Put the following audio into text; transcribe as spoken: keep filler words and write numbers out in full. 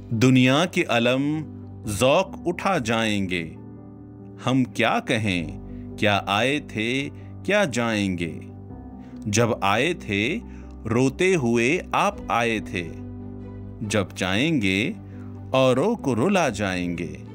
दुनिया के अलम ज़ौक़ उठा जाएंगे। हम क्या कहें, क्या आए थे क्या जाएंगे। जब आए थे रोते हुए आप आए थे, जब जाएंगे औरों को रुला जाएंगे।